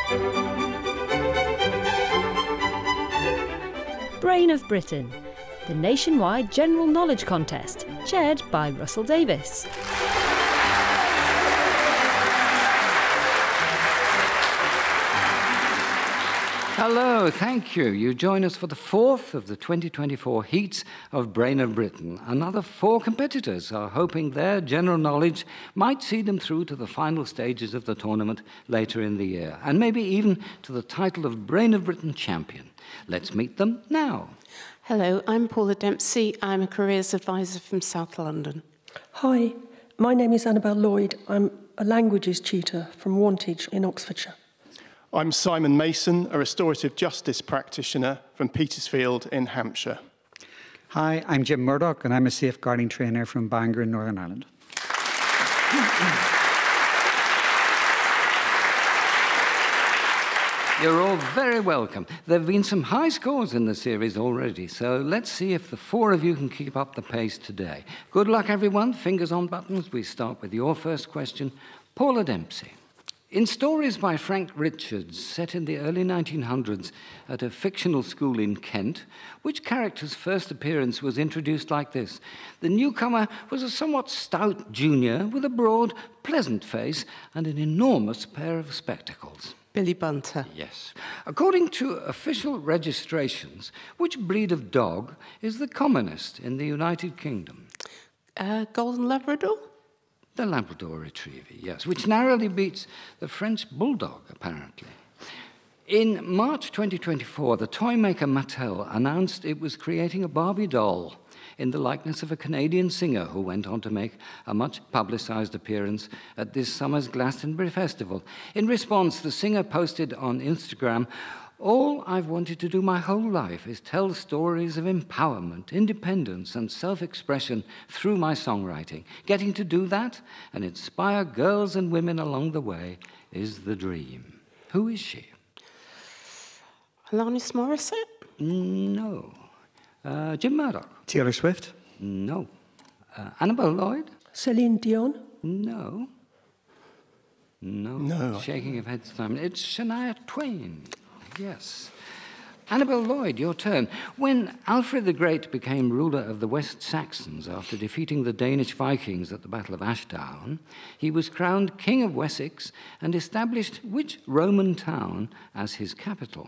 Brain of Britain, the nationwide general knowledge contest, chaired by Russell Davis. Hello, thank you. You join us for the fourth of the 2024 heats of Brain of Britain. Another 4 competitors are hoping their general knowledge might see them through to the final stages of the tournament later in the year, and maybe even to the title of Brain of Britain champion. Let's meet them now. Hello, I'm Paula Dempsey. I'm a careers advisor from South London. Hi, my name is Annabel Lloyd. I'm a languages tutor from Wantage in Oxfordshire. I'm Simon Mason, a restorative justice practitioner from Petersfield in Hampshire. Hi, I'm Jim Murdock, and I'm a safeguarding trainer from Bangor in Northern Ireland. You're all very welcome. There have been some high scores in the series already, so let's see if the 4 of you can keep up the pace today. Good luck, everyone. Fingers on buttons. We start with your first question. Paula Dempsey. In stories by Frank Richards, set in the early 1900s at a fictional school in Kent, which character's first appearance was introduced like this? The newcomer was a somewhat stout junior with a broad, pleasant face and an enormous pair of spectacles. Billy Bunter. Yes. According to official registrations, which breed of dog is the commonest in the United Kingdom? Golden Labrador? The Labrador Retriever, yes, which narrowly beats the French Bulldog, apparently. In March 2024, the toy maker Mattel announced it was creating a Barbie doll in the likeness of a Canadian singer who went on to make a much publicized appearance at this summer's Glastonbury Festival. In response, the singer posted on Instagram, "All I've wanted to do my whole life is tell stories of empowerment, independence, and self-expression through my songwriting. Getting to do that and inspire girls and women along the way is the dream." Who is she? Alanis Morissette? No. Jim Murdock? Taylor Swift? No. Annabel Lloyd? Celine Dion? No. No. Shaking of heads, Simon. It's Shania Twain. Yes. Annabel Lloyd, your turn. When Alfred the Great became ruler of the West Saxons after defeating the Danish Vikings at the Battle of Ashdown, he was crowned King of Wessex and established which Roman town as his capital?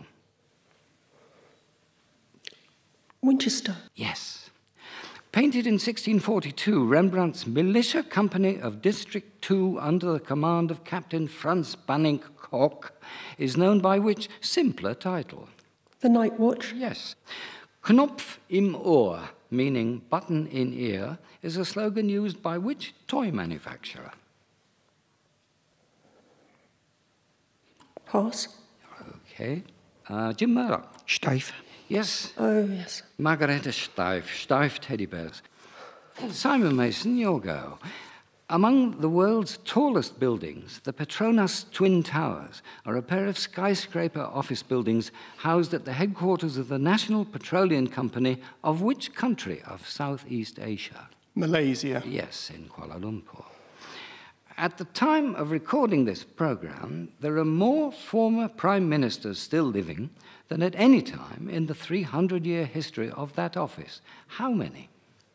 Winchester. Yes. Painted in 1642, Rembrandt's Militia Company of District 2 under the command of Captain Franz Banning Koch is known by which simpler title? The Night Watch. Yes. Knopf im Ohr, meaning button in ear, is a slogan used by which toy manufacturer? Pass. Okay. Jim Murdock. Steiff. Yes. Oh, yes. Margareta Steiff teddy bears. Simon Mason, your go. Among the world's tallest buildings, the Petronas Twin Towers are a pair of skyscraper office buildings housed at the headquarters of the National Petroleum Company of which country of Southeast Asia? Malaysia. Yes, in Kuala Lumpur. At the time of recording this program, there are more former prime ministers still living than at any time in the 300-year history of that office. How many?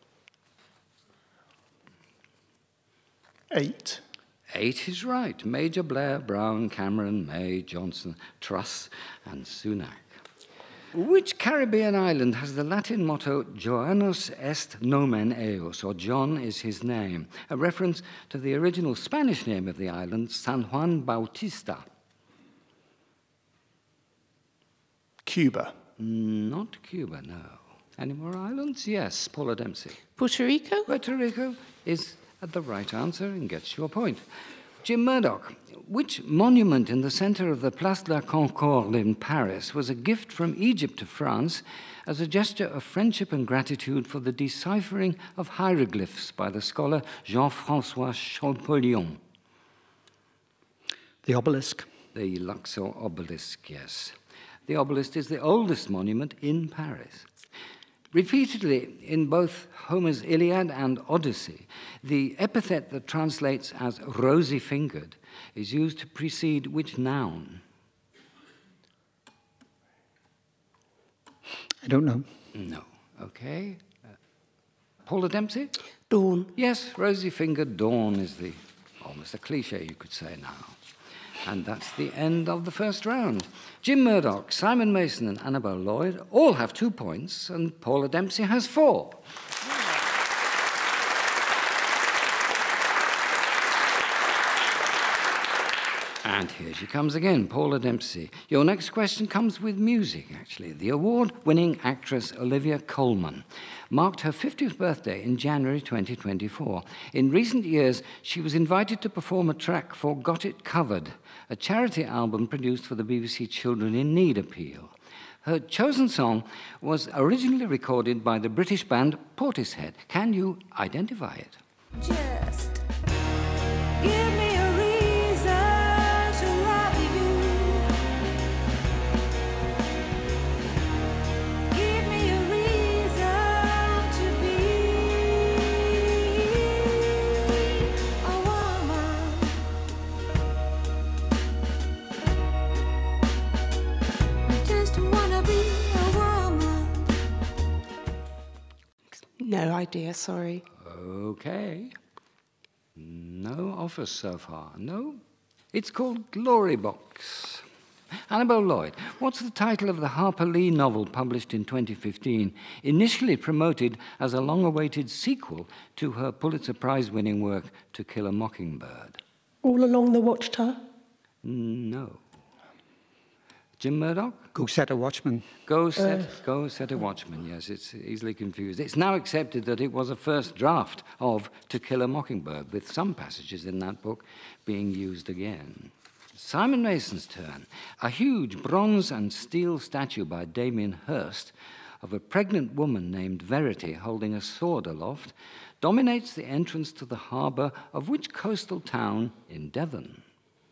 8. 8 is right. Major Blair, Brown, Cameron, May, Johnson, Truss, and Sunak. Which Caribbean island has the Latin motto Joanus est nomen eos, or John is his name, a reference to the original Spanish name of the island, San Juan Bautista? Cuba. Not Cuba, no. Any more islands? Yes, Paula Dempsey. Puerto Rico? Puerto Rico is the right answer and gets your point. Jim Murdock, which monument in the center of the Place de la Concorde in Paris was a gift from Egypt to France as a gesture of friendship and gratitude for the deciphering of hieroglyphs by the scholar Jean-François Champollion? The obelisk. The Luxor obelisk, yes. The obelisk is the oldest monument in Paris. Repeatedly in both Homer's Iliad and Odyssey, the epithet that translates as rosy-fingered is used to precede which noun? I don't know. No. Okay. Paula Dempsey? Dawn. Yes, rosy-fingered dawn is almost a cliche, you could say now. And that's the end of the first round. Jim Murdock, Simon Mason and Annabel Lloyd all have 2 points, and Paula Dempsey has 4. And here she comes again, Paula Dempsey. Your next question comes with music, actually. The award-winning actress Olivia Colman marked her 50th birthday in January 2024. In recent years, she was invited to perform a track for Got It Covered, a charity album produced for the BBC Children in Need appeal. Her chosen song was originally recorded by the British band Portishead. Can you identify it? Just give me a reason to love you. Give me a reason to be a woman. I just wanna be a woman. No idea, sorry. Okay. No offers so far. No? It's called Glory Box. Annabel Lloyd, what's the title of the Harper Lee novel published in 2015, initially promoted as a long-awaited sequel to her Pulitzer Prize-winning work To Kill a Mockingbird? All Along the Watchtower? No. Jim Murdock? Go Set a Watchman. Go set a watchman, yes, it's easily confused. It's now accepted that it was a first draft of To Kill a Mockingbird, with some passages in that book being used again. Simon Mason's turn. A huge bronze and steel statue by Damien Hirst of a pregnant woman named Verity holding a sword aloft dominates the entrance to the harbour of which coastal town in Devon?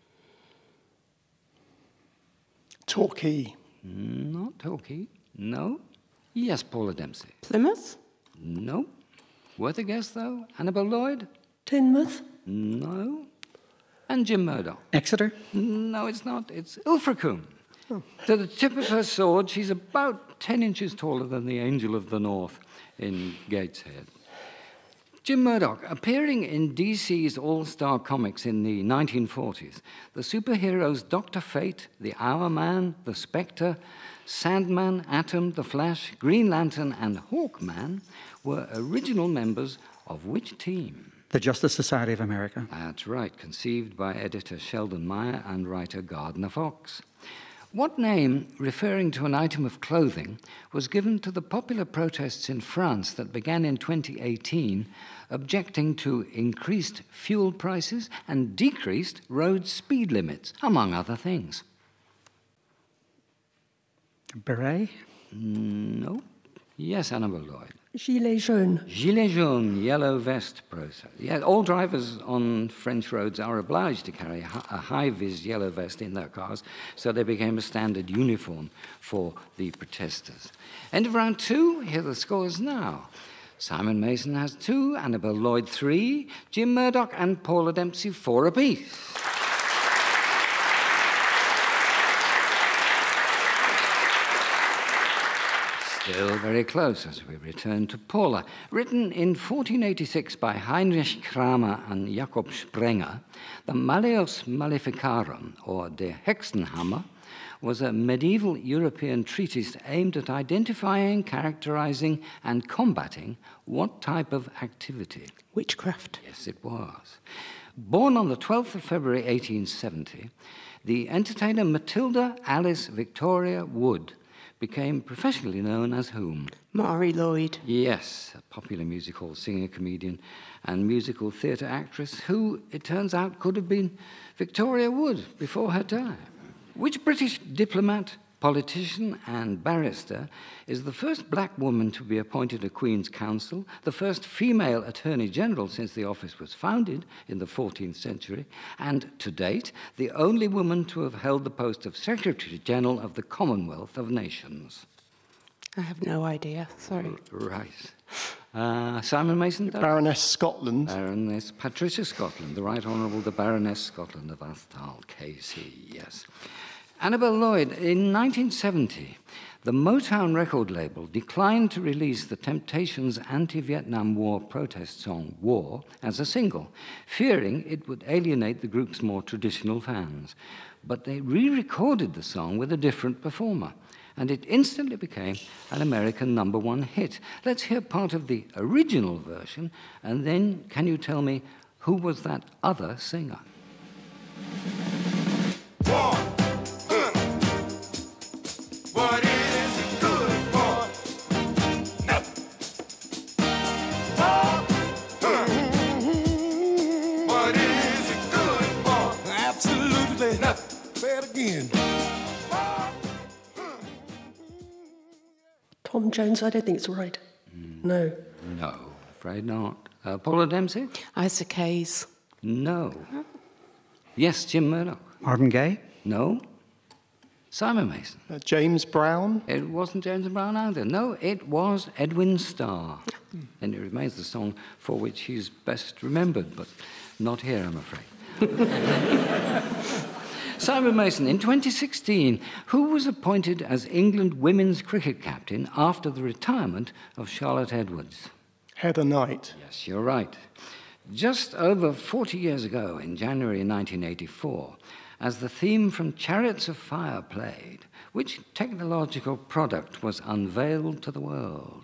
Torquay. Not Torquay. No. Yes, Paula Dempsey. Plymouth? No. Worth a guess, though. Annabel Lloyd? Teignmouth? No. And Jim Murdock? Exeter? No, it's not. It's Ilfracombe. To the tip of her sword, she's about 10 inches taller than the Angel of the North in Gateshead. Jim Murdock, appearing in DC's All-Star Comics in the 1940s, the superheroes Dr. Fate, the Hour Man, the Spectre, Sandman, Atom, the Flash, Green Lantern, and Hawkman were original members of which team? The Justice Society of America. That's right, conceived by editor Sheldon Meyer and writer Gardner Fox. What name, referring to an item of clothing, was given to the popular protests in France that began in 2018, objecting to increased fuel prices and decreased road speed limits, among other things? Beret? No. Yes, Annabel Lloyd. Gilets jaunes. Gilets jaunes, yellow vest process. Yeah, all drivers on French roads are obliged to carry a high-vis yellow vest in their cars, so they became a standard uniform for the protesters. End of round 2, here are the scores now. Simon Mason has 2, Annabel Lloyd 3, Jim Murdock and Paula Dempsey 4 apiece. Still very close as we return to Paula. Written in 1486 by Heinrich Kramer and Jakob Sprenger, the Malleus Maleficarum, or Der Hexenhammer, was a medieval European treatise aimed at identifying, characterizing, and combating what type of activity? Witchcraft. Yes, it was. Born on the 12th of February 1870, the entertainer Matilda Alice Victoria Wood became professionally known as whom? Mari Lloyd. Yes, a popular music hall singer, comedian, and musical theatre actress who, it turns out, could have been Victoria Wood before her time. Which British diplomat, politician, and barrister is the first black woman to be appointed a Queen's Counsel, the first female Attorney General since the office was founded in the 14th century, and, to date, the only woman to have held the post of Secretary General of the Commonwealth of Nations? I have no idea, sorry. Right. Simon Mason? Baroness Scotland. Baroness Patricia Scotland, the Right Honourable the Baroness Scotland of Athtal, KC, yes. Annabel Lloyd, in 1970, The Motown record label declined to release the Temptations' anti-Vietnam War protest song, War, as a single, fearing it would alienate the group's more traditional fans. But they re-recorded the song with a different performer, and it instantly became an American #1 hit. Let's hear part of the original version, and then can you tell me who was that other singer? War. What is it good for? Nothing. War. What is it good for? Absolutely nothing. Say it again. Tom Jones, I don't think it's right. No. No, afraid not. Paula Dempsey? Isaac Hayes. No. Yes, Jim Murdock? Marvin Gaye? No. Simon Mason? James Brown? It wasn't James Brown either. No, it was Edwin Starr. And it remains the song for which he's best remembered, but not here, I'm afraid. Simon Mason, in 2016, who was appointed as England women's cricket captain after the retirement of Charlotte Edwards? Heather Knight? Yes, you're right. Just over 40 years ago, in January 1984, as the theme from Chariots of Fire played, which technological product was unveiled to the world?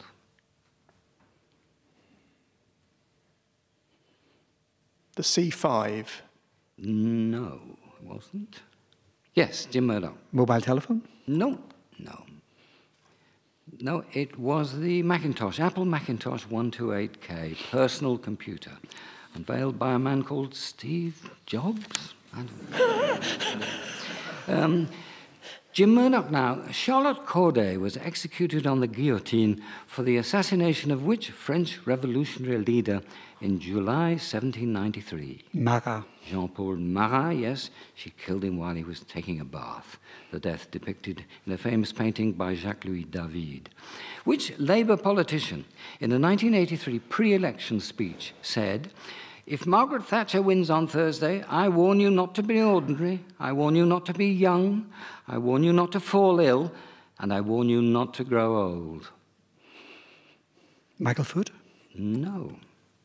The C5? No, it wasn't. Yes, Jim Murdock. Mobile telephone? No, no. No, it was the Macintosh, Apple Macintosh 128K personal computer, unveiled by a man called Steve Jobs. I don't know. Jim Murdock now. Charlotte Corday was executed on the guillotine for the assassination of which French revolutionary leader in July 1793? Marat. Jean-Paul Marat, yes. She killed him while he was taking a bath. The death depicted in a famous painting by Jacques-Louis David. Which Labour politician, in a 1983 pre-election speech, said, "If Margaret Thatcher wins on Thursday, I warn you not to be ordinary, I warn you not to be young, I warn you not to fall ill, and I warn you not to grow old"? Michael Foot? No.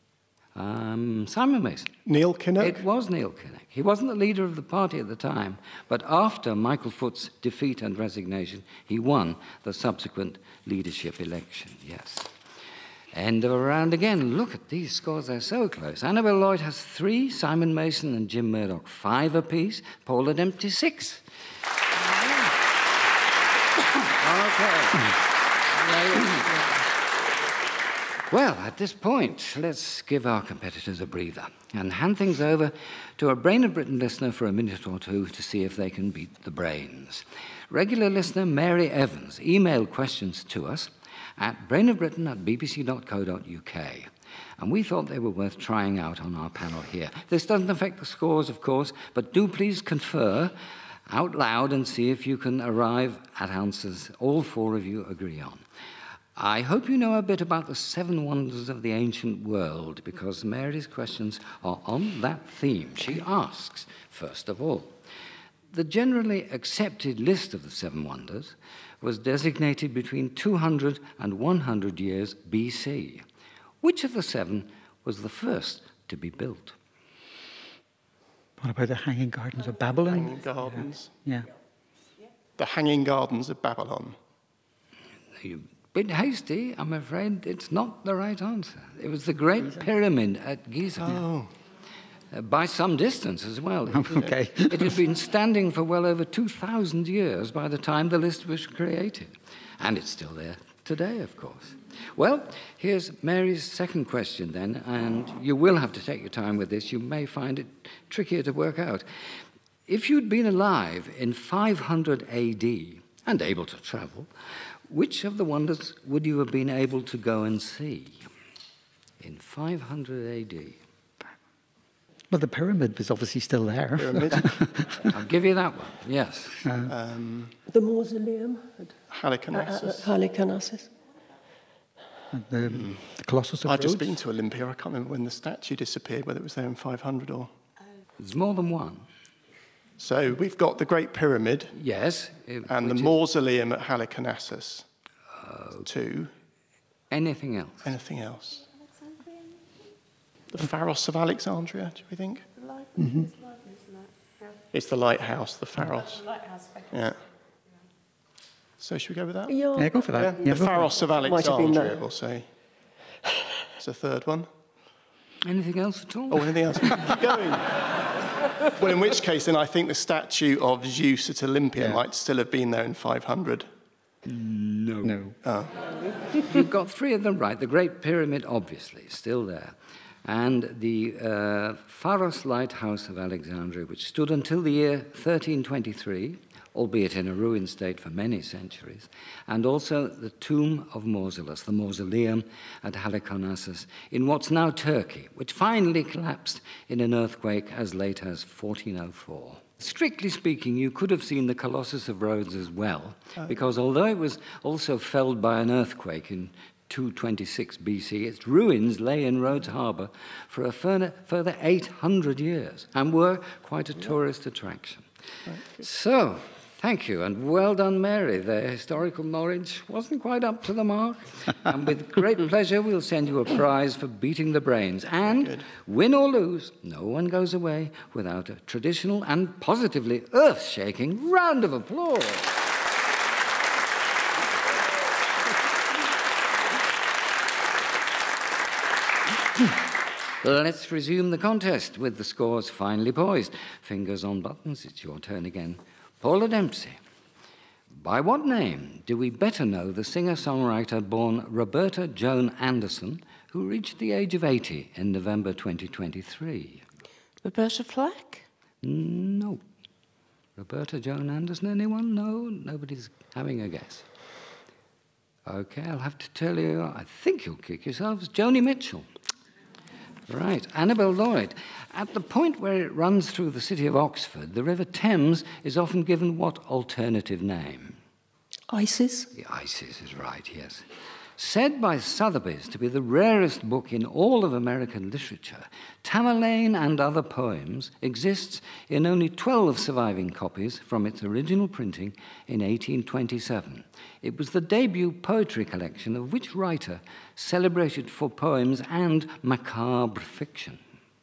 Simon Mason. Neil Kinnock? It was Neil Kinnock. He wasn't the leader of the party at the time, but after Michael Foot's defeat and resignation, he won the subsequent leadership election, yes. End of a round again. Look at these scores, they're so close. Annabel Lloyd has 3, Simon Mason and Jim Murdock 5 apiece, Paula Dempsey 6. Okay. Well, at this point, let's give our competitors a breather and hand things over to a Brain of Britain listener for a minute or two to see if they can beat the brains. Regular listener Mary Evans emailed questions to us at brainofbritain@bbc.co.uk, and we thought they were worth trying out on our panel here. This doesn't affect the scores, of course, but do please confer out loud and see if you can arrive at answers all 4 of you agree on. I hope you know a bit about the 7 wonders of the ancient world, because Mary's questions are on that theme. She asks, first of all, the generally accepted list of the 7 wonders was designated between 200 and 100 years BC. Which of the 7 was the first to be built? What about the Hanging Gardens of Babylon? Hanging Gardens? Yeah. The Hanging Gardens of Babylon. You're a bit hasty, I'm afraid. It's not the right answer. It was the Great Pyramid at Giza. Oh. By some distance as well. Okay. It had been standing for well over 2,000 years by the time the list was created. And it's still there today, of course. Well, here's Mary's second question then, and you will have to take your time with this. You may find it trickier to work out. If you'd been alive in 500 AD and able to travel, which of the wonders would you have been able to go and see in 500 AD? Well, the pyramid was obviously still there. Pyramid. I'll give you that one, yes. The mausoleum at Halicarnassus. Halicarnassus. The Colossus of I've just Rhodes. been to Olympia. I can't remember when the statue disappeared, whether it was there in 500 or... There's more than one. So we've got the Great Pyramid Yes. and the mausoleum at Halicarnassus. 2. Anything else? Anything else? The Pharos of Alexandria, do we think? It's the lighthouse, the Pharos. Yeah. So should we go with that? Yeah, go for that. Yeah, the Pharos of Might have been Alexandria, that. we'll say. It's a third one. Anything else at all? Oh, anything else? Keep going. Well, in which case, then I think the statue of Zeus at Olympia might still have been there in 500. No. Oh. You've got 3 of them right. The Great Pyramid, obviously, still there. And the Pharos Lighthouse of Alexandria, which stood until the year 1323, albeit in a ruined state for many centuries, and also the tomb of Mausolus, the mausoleum at Halicarnassus in what's now Turkey, which finally collapsed in an earthquake as late as 1404. Strictly speaking, you could have seen the Colossus of Rhodes as well, because although it was also felled by an earthquake in 226 BC, its ruins lay in Rhodes Harbour for a further 800 years and were quite a tourist attraction. So, thank you, and well done, Mary. The historical knowledge wasn't quite up to the mark, and with great pleasure we'll send you a prize for beating the brains. And, win or lose, no one goes away without a traditional and positively earth-shaking round of applause. Let's resume the contest with the scores finely poised. Fingers on buttons, it's your turn again. Paula Dempsey, by what name do we better know the singer-songwriter born Roberta Joan Anderson, who reached the age of 80 in November 2023? Roberta Flack? No. Roberta Joan Anderson, anyone? No? Nobody's having a guess. Okay, I'll have to tell you, I think you'll kick yourselves. Joni Mitchell. Right, Annabel Lloyd. At the point where it runs through the city of Oxford, the River Thames is often given what alternative name? Isis? The Isis is right, yes. Said by Sotheby's to be the rarest book in all of American literature, Tamerlane and Other Poems exists in only 12 surviving copies from its original printing in 1827. It was the debut poetry collection of which writer celebrated for poems and macabre fiction?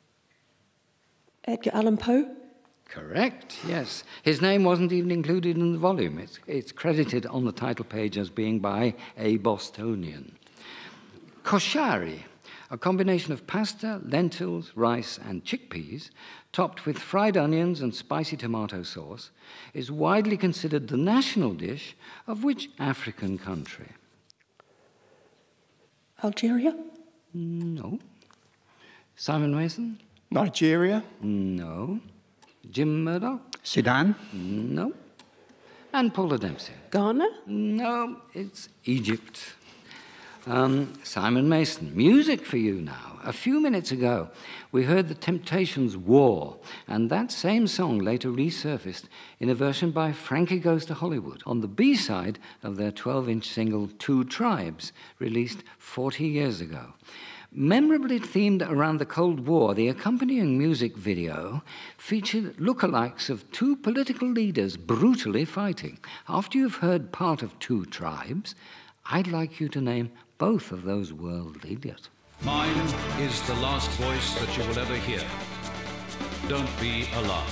Edgar Allan Poe? Correct, yes. His name wasn't even included in the volume. It's credited on the title page as being by a Bostonian. Koshari, a combination of pasta, lentils, rice, and chickpeas, topped with fried onions and spicy tomato sauce, is widely considered the national dish of which African country? Algeria? No. Simon Mason? Nigeria? No. Jim Murdock? Sudan? No. And Paula Dempsey? Ghana? No, it's Egypt. Simon Mason, music for you now. A few minutes ago, we heard the Temptations' War, and that same song later resurfaced in a version by Frankie Goes to Hollywood on the B-side of their 12-inch single Two Tribes, released 40 years ago. Memorably themed around the Cold War, the accompanying music video featured lookalikes of 2 political leaders brutally fighting. After you've heard part of Two Tribes, I'd like you to name both of those world leaders. Mine is the last voice that you will ever hear. Don't be alarmed.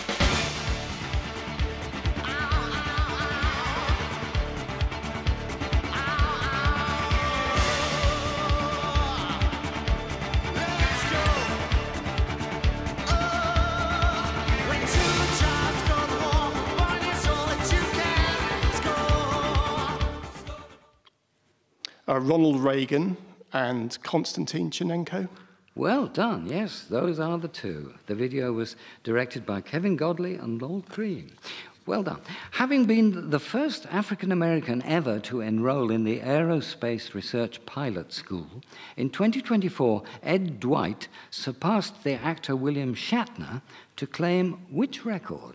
Ronald Reagan and Konstantin Chernenko. Well done, yes, those are the 2. The video was directed by Kevin Godley and Lowell Cream. Well done. Having been the first African-American ever to enroll in the Aerospace Research Pilot School, in 2024, Ed Dwight surpassed the actor William Shatner to claim which record?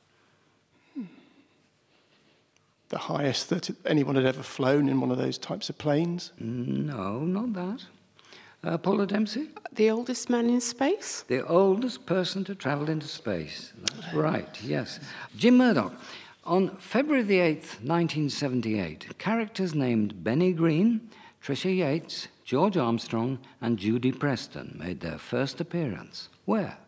The highest that anyone had ever flown in one of those types of planes? No, not that. Paula Dempsey? The oldest man in space? The oldest person to travel into space. That's right, yes. Jim Murdock. On February the 8th, 1978, characters named Benny Green, Tricia Yates, George Armstrong, and Judy Preston made their first appearance. Where?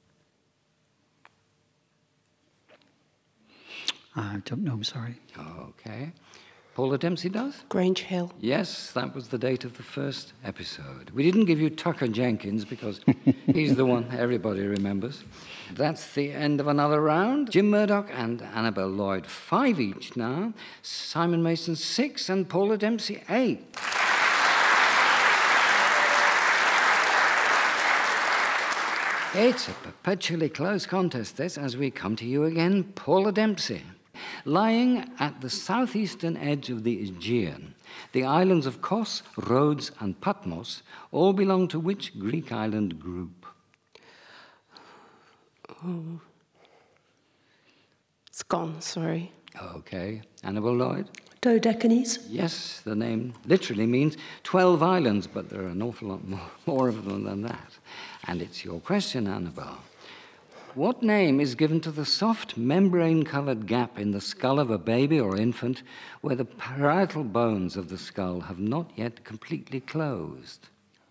I don't know, I'm sorry. Okay. Paula Dempsey does? Grange Hill. Yes, that was the date of the first episode. We didn't give you Tucker Jenkins because he's the one everybody remembers. That's the end of another round. Jim Murdock and Annabel Lloyd, 5 each now. Simon Mason, 6, and Paula Dempsey, 8. It's a perpetually close contest, this, as we come to you again, Paula Dempsey. Lying at the southeastern edge of the Aegean, the islands of Kos, Rhodes, and Patmos all belong to which Greek island group? Oh. It's gone, sorry. Okay. Annabel Lloyd? Dodecanese. Yes, the name literally means 12 islands, but there are an awful lot more of them than that. And it's your question, Annabel. What name is given to the soft membrane-covered gap in the skull of a baby or infant where the parietal bones of the skull have not yet completely closed?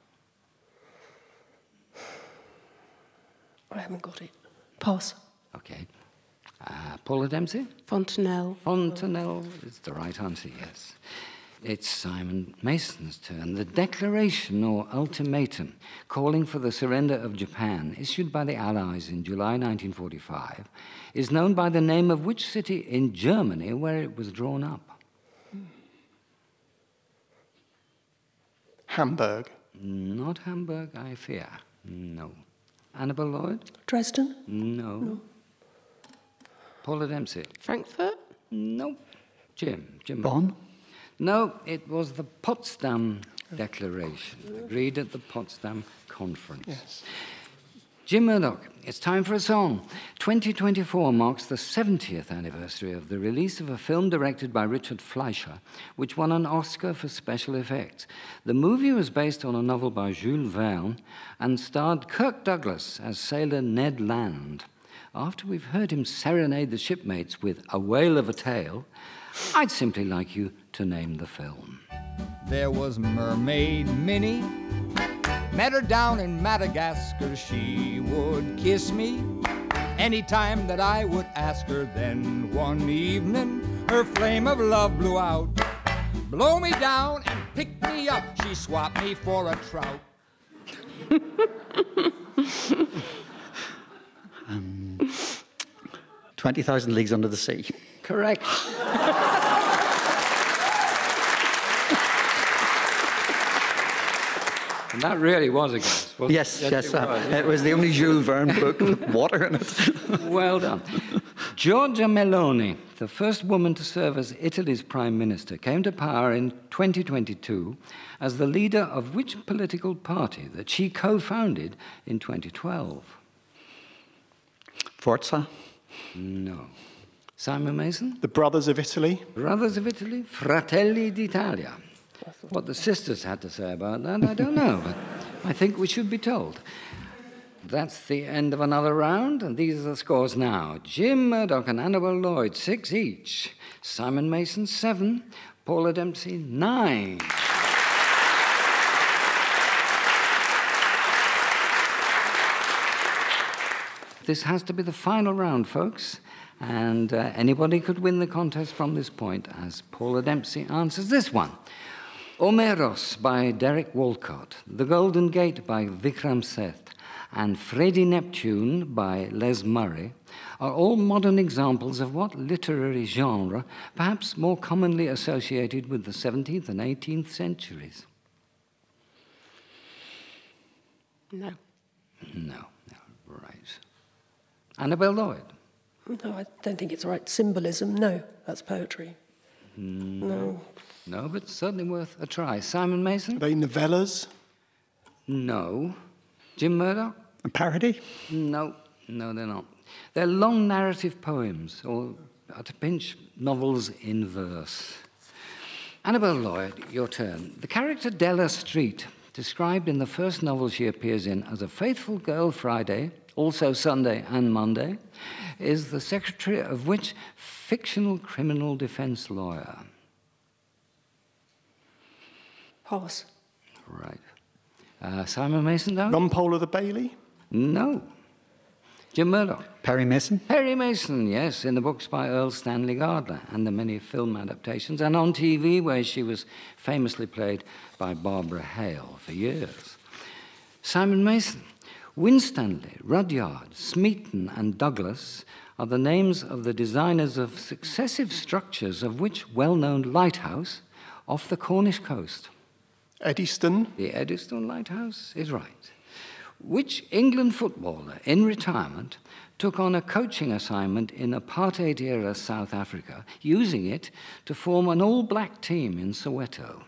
I haven't got it. Pass. Okay. Paula Dempsey? Fontanelle. Fontanelle is the right answer, yes. It's Simon Mason's turn. The declaration or ultimatum calling for the surrender of Japan, issued by the Allies in July 1945, is known by the name of which city in Germany where it was drawn up? Hamburg. Not Hamburg, I fear. No. Annabel Lloyd? Dresden? No. Paula Dempsey? Frankfurt? No. Jim? Bonn? No, it was the Potsdam Declaration, agreed at the Potsdam Conference. Yes. Jim Murdock, it's time for a song. 2024 marks the 70th anniversary of the release of a film directed by Richard Fleischer, which won an Oscar for special effects. The movie was based on a novel by Jules Verne and starred Kirk Douglas as sailor Ned Land. After we've heard him serenade the shipmates with A Whale of a Tale, I'd simply like you to name the film. There was Mermaid Minnie, met her down in Madagascar. She would kiss me anytime that I would ask her. Then one evening her flame of love blew out. Blow me down and pick me up, she swapped me for a trout. 20,000 Leagues Under the Sea. Correct. And that really was a guess, wasn't Yes, it? yes. It was the only Jules Verne book with water in it. Well done. Giorgia Meloni, the first woman to serve as Italy's prime minister, came to power in 2022 as the leader of which political party that she co-founded in 2012? Forza? No. Simon Mason? The Brothers of Italy. Brothers of Italy? Fratelli d'Italia. What the sisters had to say about that, I don't know, but I think we should be told. That's the end of another round, and these are the scores now. Jim Murdock and Annabel Lloyd, 6 each. Simon Mason, 7. Paula Dempsey, 9. This has to be the final round, folks, and anybody could win the contest from this point, as Paula Dempsey answers this one. Omeros by Derek Walcott, The Golden Gate by Vikram Seth, and Freddie Neptune by Les Murray are all modern examples of what literary genre, perhaps more commonly associated with the 17th and 18th centuries? No. No, right. Annabel Lloyd? No, I don't think it's right. Symbolism? No, that's poetry. No. No, but certainly worth a try. Simon Mason? Are they novellas? No. Jim Murdock? A parody? No, they're not. They're long narrative poems, or at a pinch, novels in verse. Annabel Lloyd, your turn. The character Della Street, described in the first novel she appears in as a faithful girl Friday, also Sunday and Monday, is the secretary of which fictional criminal defense lawyer? Pass. Right. Simon Mason, down? Rumpola the Bailey? No. Jim Murdock? Perry Mason? Perry Mason, yes, in the books by Earl Stanley Gardner and the many film adaptations, and on TV, where she was famously played by Barbara Hale for years. Simon Mason. Winstanley, Rudyard, Smeaton, and Douglas are the names of the designers of successive structures of which well-known lighthouse off the Cornish coast? Eddystone? The Eddystone Lighthouse is right. Which England footballer in retirement took on a coaching assignment in apartheid-era South Africa, using it to form an all-black team in Soweto?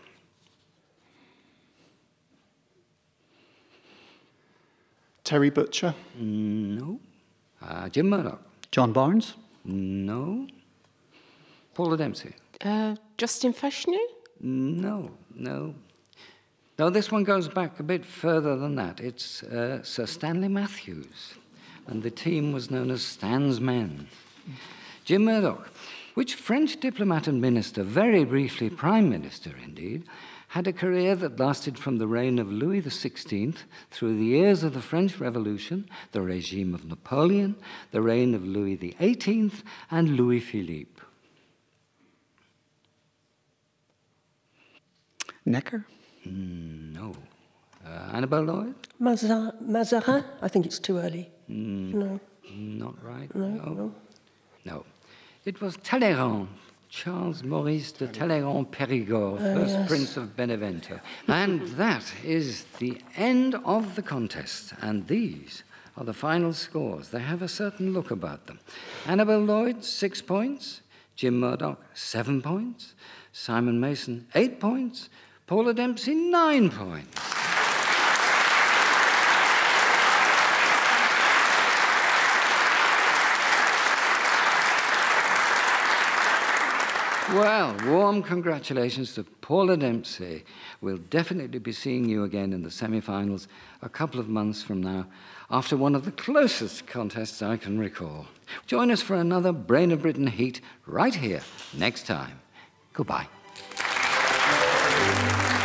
Terry Butcher? No. Jim Murdock? John Barnes? No. Paula Dempsey? Justin Fashanu? No. No, this one goes back a bit further than that. It's Sir Stanley Matthews, and the team was known as Stan's Men. Jim Murdock. Which French diplomat and minister, very briefly Prime Minister indeed, had a career that lasted from the reign of Louis XVI through the years of the French Revolution, the regime of Napoleon, the reign of Louis XVIII, and Louis Philippe? Necker? No. Annabel Lloyd? Mazarin? I think it's too early. No. Not right. No. It was Talleyrand, Charles Maurice de Talleyrand-Périgord, first Prince of Benevento. And that is the end of the contest. And these are the final scores. They have a certain look about them. Annabel Lloyd, 6 points. Jim Murdock, 7 points. Simon Mason, 8 points. Paula Dempsey, 9 points. Well, warm congratulations to Paula Dempsey. We'll definitely be seeing you again in the semi-finals a couple of months from now, after one of the closest contests I can recall. Join us for another Brain of Britain heat right here next time. Goodbye.